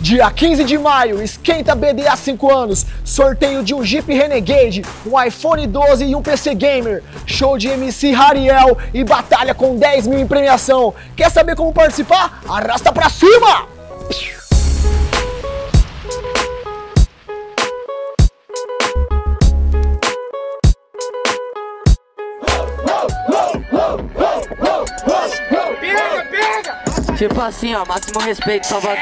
Dia 15 de maio, esquenta BD há 5 anos, sorteio de um Jeep Renegade, um iPhone 12 e um PC Gamer, show de MC Rariel e batalha com 10 mil em premiação. Quer saber como participar? Arrasta pra cima! Tipo assim, ó, máximo respeito, Salvador.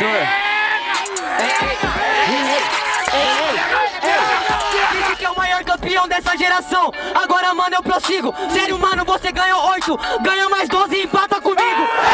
Disse que é o maior campeão dessa geração. Agora, mano, eu prossigo. Sério, mano, você ganhou 8, ganha mais 12 e empata comigo.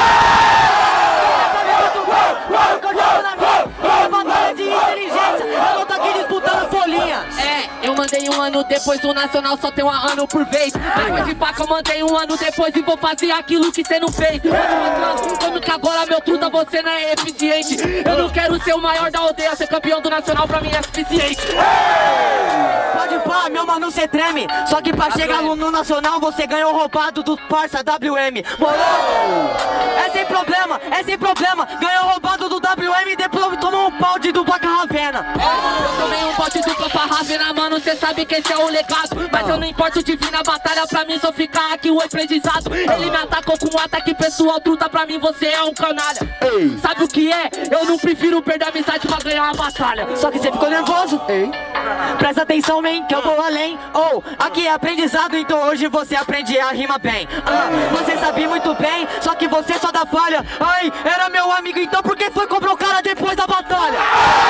Batalha de inteligência, eu não tô aqui disputando folhinha. Eu mandei um ano depois, o Nacional só tem um ano por vez. Depois de faca eu mandei um ano depois e vou fazer aquilo que cê não fez. Como que agora meu truta você não é eficiente. Eu não quero ser o maior da aldeia, ser campeão do Nacional pra mim é suficiente. Pode pá, meu mano, cê treme. Só que pra chegar no Nacional você ganhou roubado do parça WM. Morou? É sem problema, ganhou roubado do WM e depois tomou um pau de dupla Ravena. Eu tomei um pau de dupla pra Ravena, mano, cê sabe que esse é o legado. Mas eu não importo de vir na batalha, pra mim só ficar aqui o aprendizado. Ele me atacou com um ataque pessoal, truta, pra mim você é um canalha. Sabe o que é? Eu não prefiro perder a amizade pra ganhar uma batalha. Só que você ficou nervoso. Presta atenção, man, que eu vou além. Aqui é aprendizado, então hoje você aprende a rima bem. Você sabia muito bem, só que você só dá falha. Ai, era meu amigo, então por que foi cobrar o cara depois da batalha?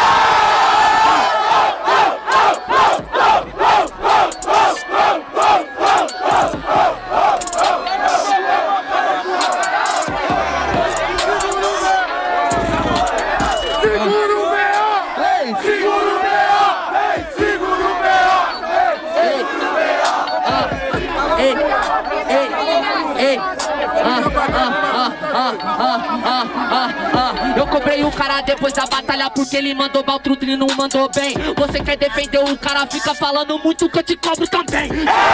Eu cobrei o cara depois da batalha porque ele mandou mal, truta, ele não mandou bem. Você quer defender o cara, fica falando muito que eu te cobro também.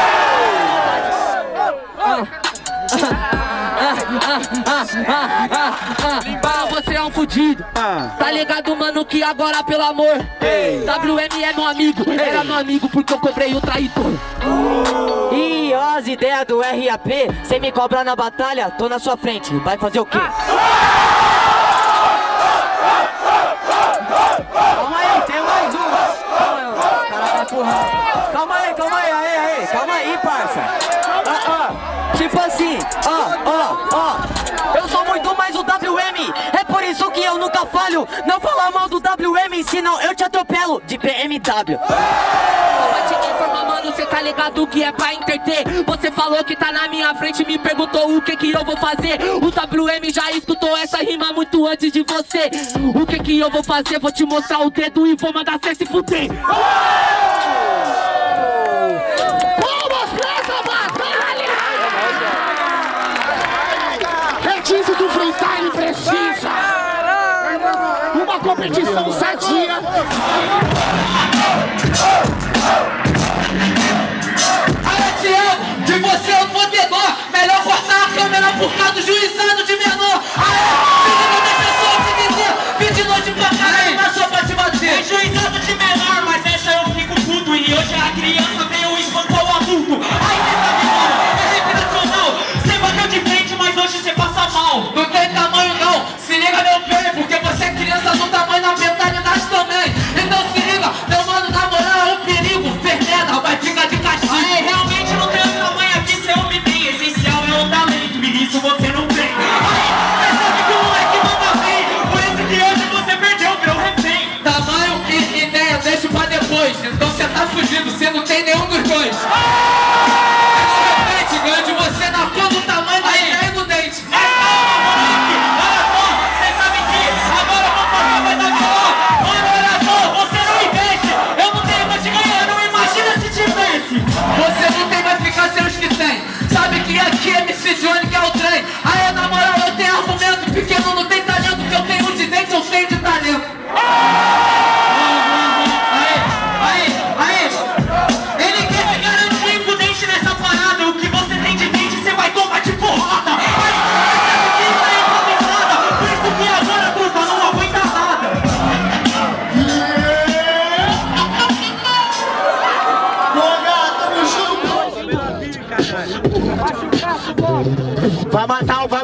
Você é um fudido. Tá ligado, mano, que agora, pelo amor, WM é meu amigo. Era meu amigo porque eu cobrei o traidor. E ó, as ideias do RAP, cê me cobra na batalha, tô na sua frente, vai fazer o quê? Calma aí, tem mais um. O cara tá empurrando. Calma aí, parça. Tipo assim, eu sou muito mais o WM. É por isso que eu nunca falho. Não falar mal do WM, senão eu te atropelo de BMW. Mano, cê tá ligado que é pra entreter. Você falou que tá na minha frente, me perguntou o que eu vou fazer. O WM já escutou essa rima muito antes de você. O que eu vou fazer? Vou te mostrar o dedo e vou mandar cê se fuder. Vamos pra essa batalha! É disso que o freestyle precisa! Uma competição sadia! De você eu vou menor. Melhor cortar a câmera por causa do juizado de menor. Não deixa só te dizer. 20 noite pra caralho, não é só pra te bater. É juizado de menor, mas essa eu fico puto. E hoje a criança veio espantar o adulto. Aí cê sabe, mano, é recreacional. Cê bateu de frente, mas hoje cê passa mal. Não tem tamanho não, se liga meu bem, porque você é criança do tamanho da mentalidade também. Então se liga, meu mano, na moral é um perigo. Fernanda vai ficar de castigo. Aí realmente não tem o tamanho aqui, cê homem bem. Essencial é o talento, e isso você não tem. Aí, cê sabe que o moleque manda bem.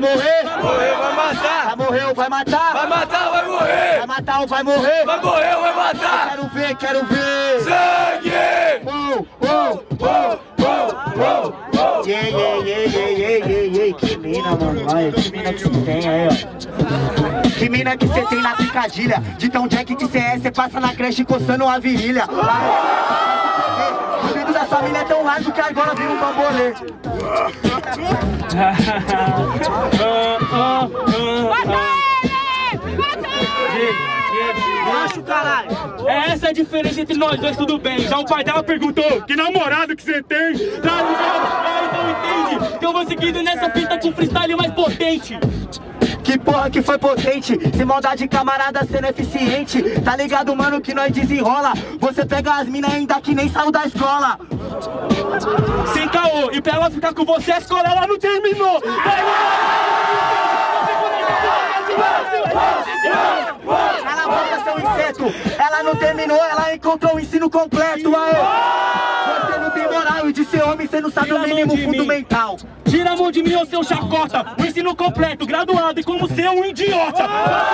morrer? Vai morrer, vai matar. Vai morrer ou vai matar? Vai matar, vai morrer. Vai matar ou vai morrer? Vai morrer ou vai matar. Quero ver, quero ver. Sangue! Que mina, mano. Olha, que mina que você tem aí, ó. Que mina que você tem na picadilha. De tão jack que você é, você passa na creche coçando a virilha. O dedo da família é tão largo que agora vira um bambolê. Macho, caralho! Essa é a diferença entre nós dois, tudo bem. Já o pai dela perguntou: que namorado que você tem? Tá ligado? Então entende que eu vou seguindo nessa fita com freestyle mais potente. Que porra que foi potente, sem maldade camarada sendo eficiente. Tá ligado, mano, que nós desenrola. Você pega as minas ainda que nem saiu da escola. Sem caô, e pra ela ficar com você a escola ela não terminou. Cala a boca, seu inseto. Ela não terminou, ela encontrou o ensino completo. Aê. Você não tem moral e de ser homem você não sabe o mínimo fundamental. Tira a mão de mim, ô seu chacota. O ensino completo, graduado e como ser um idiota.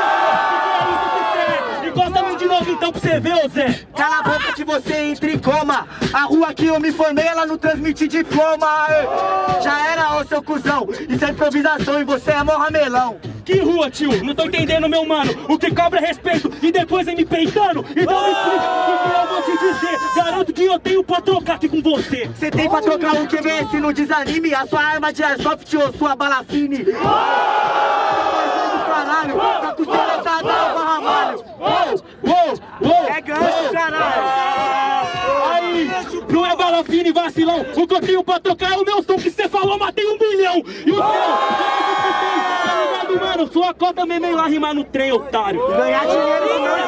Encosta-me de novo então pra você ver, ô Zé. Cala a boca que você entra em coma. A rua que eu me formei, ela não transmite diploma. Já era, ô seu cuzão. Isso é improvisação e você é mó ramelão. Que rua, tio? Não tô entendendo, meu mano. O que cobra é respeito e depois vem me peitando. Então me explica o que eu vou te dizer. Garanto que eu tenho pra trocar aqui com você. Você tem pra trocar o que vem, se não desanime. A sua arma de airsoft ou sua bala fine. Caralho, tá custando tá dando ramalho. É gancho, caralho. Aí, não é bala fine, vacilão. O que eu tenho pra trocar é o meu som que você falou, matei 1 milhão. E o seu, mano, sua cota mesmo lá rimar no trem, otário. Ganhar dinheiro não.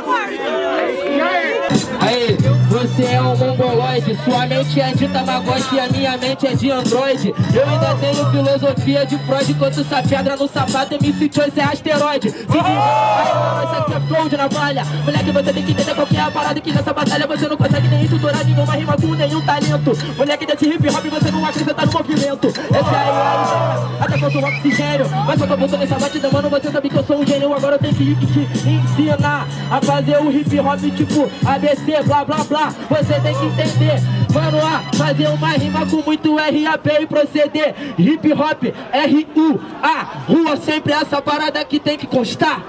Aí, você é um mongoloide. Sua mente é de Tamagotchi e a minha mente é de Android. Eu ainda tenho filosofia de Freud. Enquanto essa pedra no sapato MC Choice é asteroide. Seguinte, isso aqui é flow de navalha. Moleque, você tem que entender qual que é a parada. Que nessa batalha você não consegue nem estruturar nenhuma rima com nenhum talento. Moleque, desse hip hop você não acrescenta no movimento. Essa aí é a história, até que eu sou oxigênio. Mas eu tô voltando nessa batida, mano, você sabe que eu sou um gênio. Agora eu tenho que te ensinar a fazer o hip hop tipo ABC, blá blá blá. Você tem que entender, mano, a fazer uma rima com muito RAP e proceder. Hip hop, R-U-A. Rua sempre essa parada que tem que constar.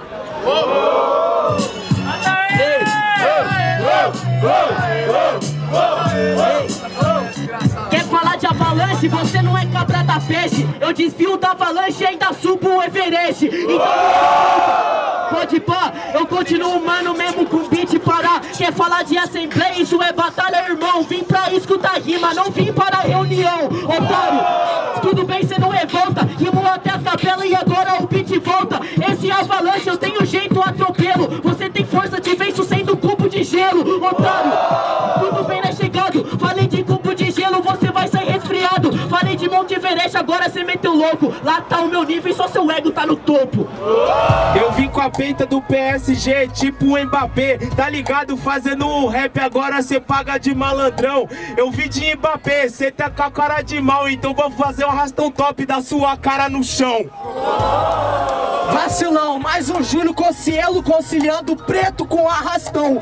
Quer falar de avalanche? Você não é cabra da peixe. Eu desvio da avalanche e ainda subo o Everest. Então pode pá, eu continuo mano mesmo com beat parar. Quer falar de assembleia? Isso é batalha, irmão. Vim pra escutar rima, não vim para a reunião. Otário, tudo bem, cê não revolta. Rimou até a capela e agora o beat volta. Esse avalanche eu tenho jeito atropelo. Você tem força, te venço sendo cubo de gelo. Otário, tudo bem, né, chegado. Falei de cubo de gelo, você vai sair resfriado. Falei de Monte Everest, agora cê meteu louco. Lá tá o meu nível e só seu ego tá no topo. Eu vim com a peita do PSG, tipo o Mbappé. Tá ligado? Fazendo um rap, agora cê paga de malandrão. Eu vim de Mbappé, cê tá com a cara de mal. Então vou fazer um arrastão top da sua cara no chão. Vacilão, mais um Júlio Cossielo conciliando preto com arrastão.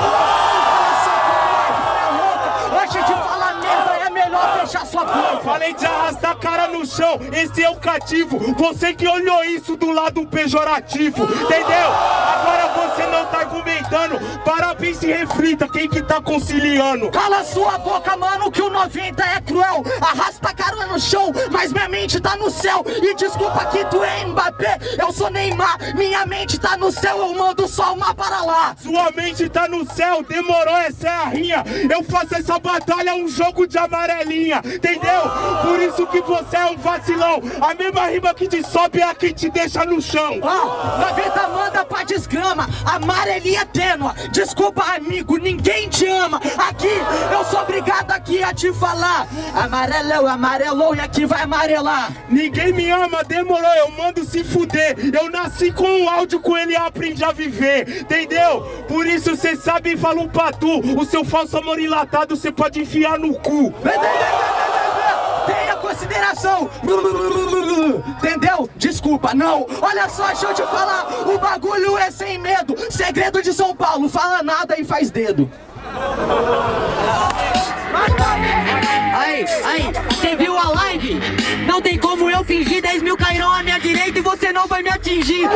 Antes de falar merda é melhor fechar sua boca. Falei de arrastar a cara no chão, esse é o cativo. Você que olhou isso do lado pejorativo, entendeu? Agora você não tá argumentando. Parabéns, se reflita, quem que tá conciliando? Cala sua boca, mano, que o 90 é cruel. Arrasta a cara no chão, mas minha mente tá no céu. E desculpa que tu é Mbappé, eu sou Neymar. Minha mente tá no céu, eu mando só uma para lá. Sua mente tá no céu, demorou, essa é a rinha. Eu faço essa batalha, um jogo de amarelinha, entendeu? Por isso que você é um vacilão. A mesma rima que te sobe é a que te deixa no chão. 90 manda pra desgrama, amarelinha tênua. Desculpa, amigo, ninguém te ama. Aqui, eu sou obrigado aqui a te falar. Amarelou, amarelou e aqui vai amarelar. Ninguém me ama, demorou, eu mando se fuder. Eu nasci com o áudio, com ele aprendi a viver, entendeu? Por isso cê sabe e fala um patu. O seu falso amor enlatado cê pode enfiar no cu. Tenha consciência consideração. Entendeu? Desculpa, não. Olha só, deixa eu te falar. O bagulho é sem medo. Segredo de São Paulo, fala nada e faz dedo. Aí, você viu a live? Não tem como eu fingir, 10 mil cairão à minha direita e você não vai me atingir.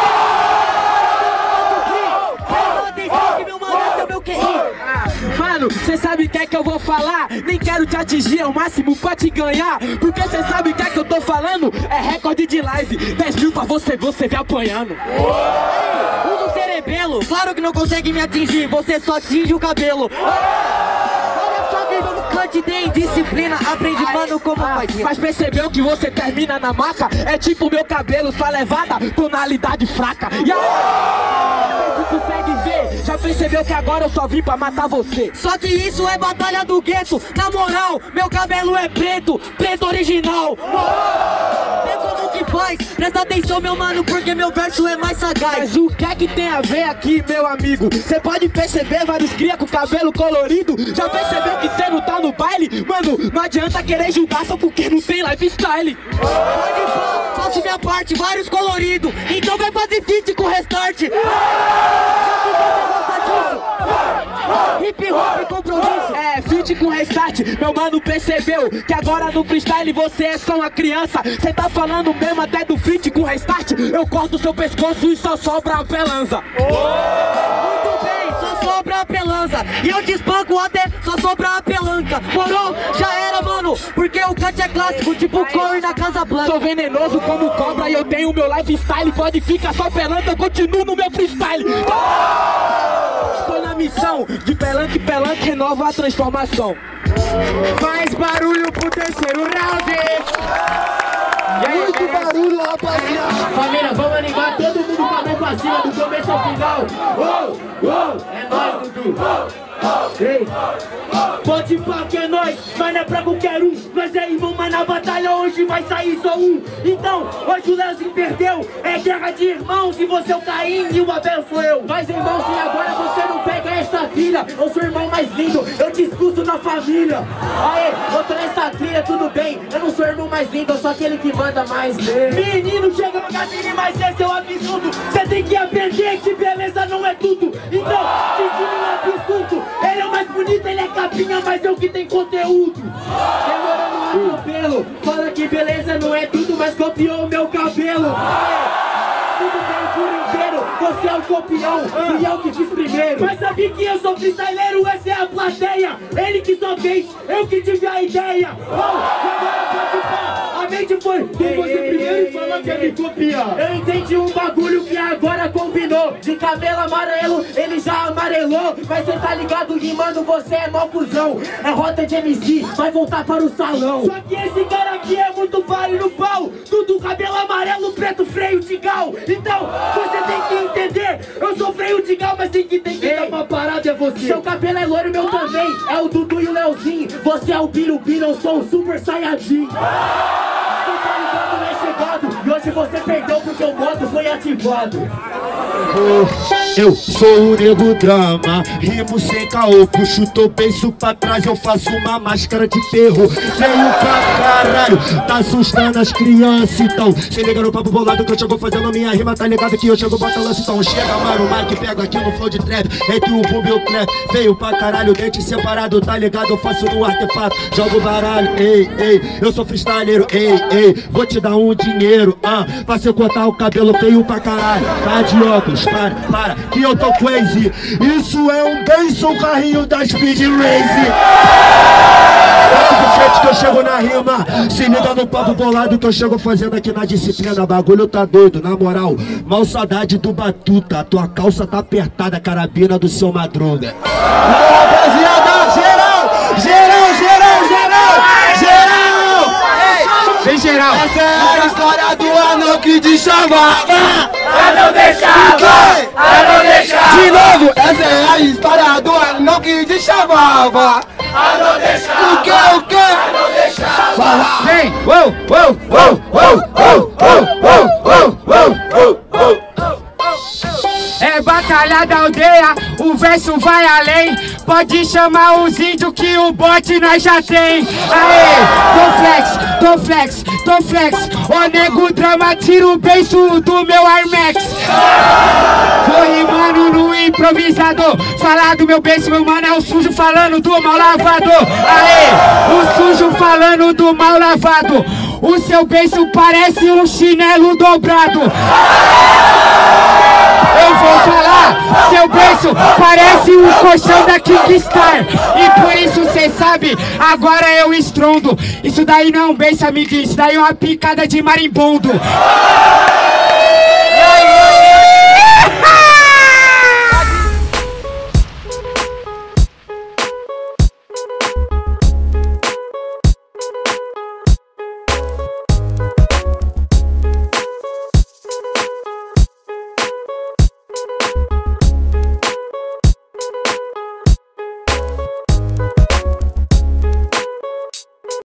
Mano, cê sabe o que é que eu vou falar? Nem quero te atingir, é o máximo pra te ganhar. Porque cê sabe o que é que eu tô falando? É recorde de live, 10 mil pra você vem apanhando. Usa o cerebelo, claro que não consegue me atingir, você só tinge o cabelo. Olha só, vida no cante, tem disciplina, aprende mano como faz. Mas percebeu que você termina na maca? É tipo meu cabelo, sua levada, tonalidade fraca. E aí, você consegue ver? Já percebeu que agora eu só vim pra matar você? Só que isso é batalha do gueto. Na moral, meu cabelo é preto, preto original. Vê como que faz, presta atenção meu mano, porque meu verso é mais sagaz. Mas o que é que tem a ver aqui, meu amigo? Cê pode perceber vários cria com cabelo colorido. Já percebeu que cê não tá no baile? Mano, não adianta querer julgar só porque não tem lifestyle. Pode falar, faço minha parte, vários coloridos. Então vai fazer feat com o restart. Hip hop compromisso. É, feat com restart. Meu mano percebeu que agora no freestyle você é só uma criança. Cê tá falando mesmo até do feat com restart? Eu corto seu pescoço e só sobra a pelanza. Muito bem, só sobra a pelanza. E eu te espanco até só sobra a pelanca. Morou? Já era, mano. Porque o cante é clássico, tipo Corre na Casa Blanca. Sou venenoso como cobra e eu tenho meu lifestyle. Pode ficar só pelanca, eu continuo no meu freestyle. Tô na missão de pelanca e pelanca renova a transformação. Faz barulho pro terceiro round. Muito barulho, rapaziada. Família, vamos animar todo mundo com a mão pra cima do começo ao final. É nóis, Dudu. Ei, pode pá que é nóis, mas não é pra qualquer um. Nós é irmão, mas na batalha hoje vai sair só um. Então, hoje o Leozinho perdeu. É guerra de irmãos, e você é o Caim e o Abel sou eu. Nós irmãos, e agora você não pega essa trilha. Eu sou o irmão mais lindo, eu te expulso na família. Aê, eu tô nessa trilha, tudo bem. Eu não sou o irmão mais lindo, eu sou aquele que manda mais bem. Menino, chega no gatilho, mas esse é o absurdo. Você tem que aprender que beleza não é tudo. Então, se é absurdo. Ele é o mais bonito, ele é capinha, mas eu que tem conteúdo. Demorando no cabelo, fala que beleza não é tudo, mas copiou o meu cabelo. Tudo bem por inteiro, você é o copião, e eu que fiz primeiro. Mas sabia que eu sou freestyleiro, essa é a plateia. Ele que só fez, eu que tive a ideia. Agora pode pá, a mente foi com você primeiro e fala que é me copiar. Eu entendi um bagulho que agora combinou. De cabelo amarelo, ele já amarelou. Mas cê tá ligado, rimando, você é mó cuzão. É rota de MC, vai voltar para o salão. Só que esse cara aqui é muito vale no pau. Tudo cabelo amarelo, preto, freio de gal. Então, você tem que entender. Eu sou freio de gal, mas tem que entender que uma parada é você. Seu cabelo é loiro, meu também. É o Dudu e o Leozinho. Você é o Birubiru, eu sou o Super Saiyajin. Você tá ligado, não é chegado. E hoje você perdeu porque o modo foi ativado. Eu sou o nego drama, rimo sem caô, puxo teu beijo pra trás, eu faço uma máscara de perro. Veio pra caralho, tá assustando as crianças, então se liga no papo bolado que eu chego fazendo minha rima, tá ligado que eu chego bota lance, então chega mano, o Mike pega aqui no flow de trap, entre o boom e o clap, veio pra caralho, dente separado, tá ligado, eu faço no artefato, jogo baralho, ei, eu sou freestyleiro, ei, vou te dar um dinheiro, pra você cortar o cabelo feio pra caralho, tá de óculos, para, que eu tô crazy. Isso é um Benson, carrinho da Speed Race. Do jeito que eu chego na rima, se liga no papo bolado que eu chego fazendo aqui na disciplina. Bagulho tá doido, na moral. Mal saudade do Batuta, tua calça tá apertada, carabina do seu Madruga. Rapaziada, geral! Vem geral. Essa é a história do anão que te chamava. não deixava. De novo, essa é a história do anão que te chamava. não deixava. O quê? não deixava. Vem! É batalha. batalha da aldeia, o verso vai além. Pode chamar os índios que o bote nós já tem. Aê, tô flex. Ô nego drama, tira o beiço do meu Armex. Vou rimando no improvisador. Falar do meu beiço, meu mano, é o sujo falando do mal lavador. Aê, o sujo falando do mal lavado. O seu beiço parece um chinelo dobrado. Eu vou falar, seu beiço parece um colchão da Kingstar. E por isso cê sabe, agora eu estrondo. Isso daí não é um beiço, amiguinho, isso daí é uma picada de marimbondo.